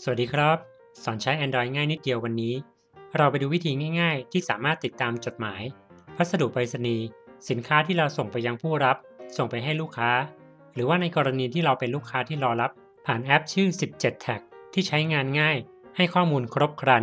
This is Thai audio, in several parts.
สวัสดีครับสอนใช้ Android ง่ายนิดเดียววันนี้เราไปดูวิธีง่ายๆที่สามารถติดตามจดหมายพัสดุไปรษณีย์สินค้าที่เราส่งไปยังผู้รับส่งไปให้ลูกค้าหรือว่าในกรณีที่เราเป็นลูกค้าที่รอรับผ่านแอปชื่อ17 Tag ที่ใช้งานง่ายให้ข้อมูลครบครัน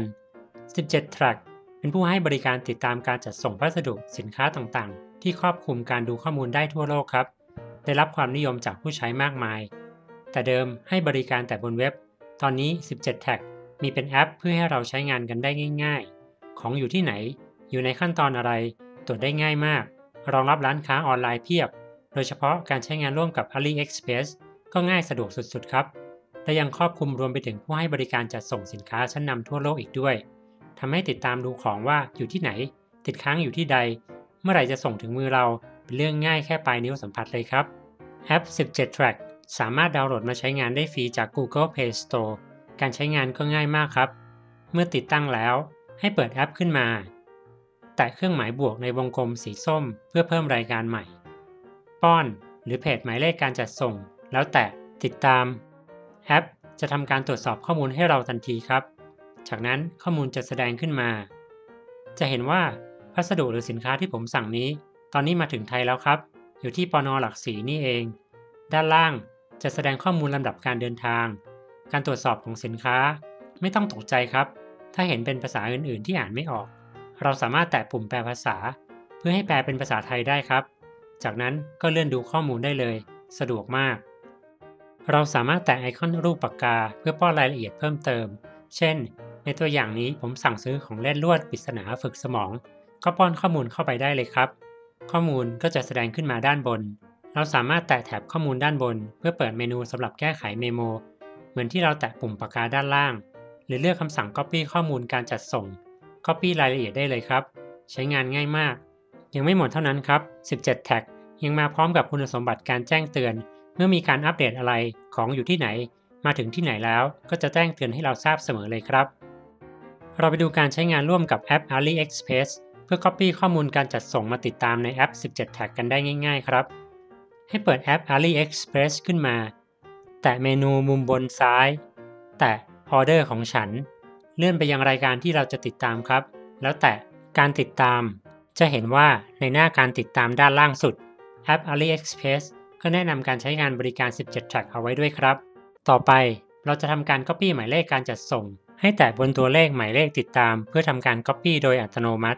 17 Track เป็นผู้ให้บริการติดตามการจัดส่งพัสดุสินค้าต่างๆที่ครอบคลุมการดูข้อมูลได้ทั่วโลกครับได้รับความนิยมจากผู้ใช้มากมายแต่เดิมให้บริการแต่บนเว็บตอนนี้17 Tag มีเป็นแอปเพื่อให้เราใช้งานกันได้ง่ายๆของอยู่ที่ไหนอยู่ในขั้นตอนอะไรตรวจได้ง่ายมากรองรับร้านค้าออนไลน์เพียบโดยเฉพาะการใช้งานร่วมกับ AliExpress ก็ง่ายสะดวกสุดๆครับและยังครอบคลุมรวมไปถึงผู้ให้บริการจัดส่งสินค้าชั้นนำทั่วโลกอีกด้วยทำให้ติดตามดูของว่าอยู่ที่ไหนติดค้างอยู่ที่ใดเมื่อไหร่จะส่งถึงมือเราเป็นเรื่องง่ายแค่ปลายนิ้วสัมผัสเลยครับแอป17 Track สามารถดาวน์โหลดมาใช้งานได้ฟรีจาก Google Play Store การใช้งานก็ง่ายมากครับเมื่อติดตั้งแล้วให้เปิดแอปขึ้นมาแตะเครื่องหมายบวกในวงกลมสีส้มเพื่อเพิ่มรายการใหม่ป้อนหรือเพจหมายเลขการจัดส่งแล้วแตะติดตามแอปจะทำการตรวจสอบข้อมูลให้เราทันทีครับจากนั้นข้อมูลจะแสดงขึ้นมาจะเห็นว่าพัสดุหรือสินค้าที่ผมสั่งนี้ตอนนี้มาถึงไทยแล้วครับอยู่ที่ปน.หลัก4นี่เองด้านล่างจะแสดงข้อมูลลำดับการเดินทางการตรวจสอบของสินค้าไม่ต้องตกใจครับถ้าเห็นเป็นภาษาอื่นๆที่อ่านไม่ออกเราสามารถแตะปุ่มแปลภาษาเพื่อให้แปลเป็นภาษาไทยได้ครับจากนั้นก็เลื่อนดูข้อมูลได้เลยสะดวกมากเราสามารถแตะไอคอนรูปปากกาเพื่อป้อนรายละเอียดเพิ่มเติมเช่นในตัวอย่างนี้ผมสั่งซื้อของเล่นลวดปริศนาฝึกสมองก็ป้อนข้อมูลเข้าไปได้เลยครับข้อมูลก็จะแสดงขึ้นมาด้านบนเราสามารถแตะแถบข้อมูลด้านบนเพื่อเปิดเมนูสำหรับแก้ไขเมโมเหมือนที่เราแตะปุ่มปากกาด้านล่างหรือเลือกคำสั่ง Copy ข้อมูลการจัดส่ง Copy รายละเอียดได้เลยครับใช้งานง่ายมากยังไม่หมดเท่านั้นครับ17 Tag ยังมาพร้อมกับคุณสมบัติการแจ้งเตือนเมื่อมีการอัปเดตอะไรของอยู่ที่ไหนมาถึงที่ไหนแล้วก็จะแจ้งเตือนให้เราทราบเสมอเลยครับเราไปดูการใช้งานร่วมกับแอป AliExpress เพื่อ Copy ข้อมูลการจัดส่งมาติดตามในแอป17 Tag กันได้ง่ายๆครับให้เปิดแอป AliExpress ขึ้นมาแตะเมนูมุมบนซ้ายแตะออเดอร์ของฉันเลื่อนไปยังรายการที่เราจะติดตามครับแล้วแตะการติดตามจะเห็นว่าในหน้าการติดตามด้านล่างสุดแอป AliExpress ก็แนะนำการใช้งานบริการ17 Track เอาไว้ด้วยครับต่อไปเราจะทำการ Copy หมายเลขการจัดส่งให้แตะบนตัวเลขหมายเลขติดตามเพื่อทำการ Copy โดยอัตโนมัติ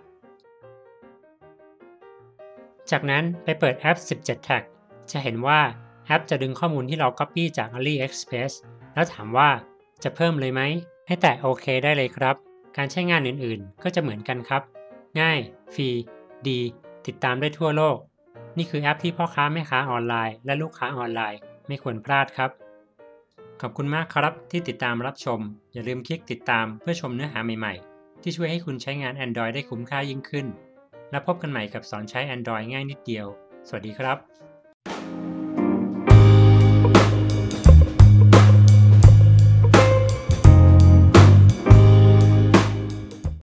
จากนั้นไปเปิดแอป17 Tag จะเห็นว่าแอปจะดึงข้อมูลที่เรา Copy จาก AliExpress แล้วถามว่าจะเพิ่มเลยไหมให้แตะโอเคได้เลยครับการใช้งานอื่นๆก็จะเหมือนกันครับง่ายฟรีดีติดตามได้ทั่วโลกนี่คือแอปที่พ่อค้าแม่ค้าออนไลน์และลูกค้าออนไลน์ไม่ควรพลาดครับขอบคุณมากครับที่ติดตามรับชมอย่าลืมคลิกติดตามเพื่อชมเนื้อหาใหม่ๆที่ช่วยให้คุณใช้งาน Android ได้คุ้มค่ายิ่งขึ้นแล้วพบกันใหม่กับสอนใช้ Android ง่ายนิดเดียวสวัสดีครับ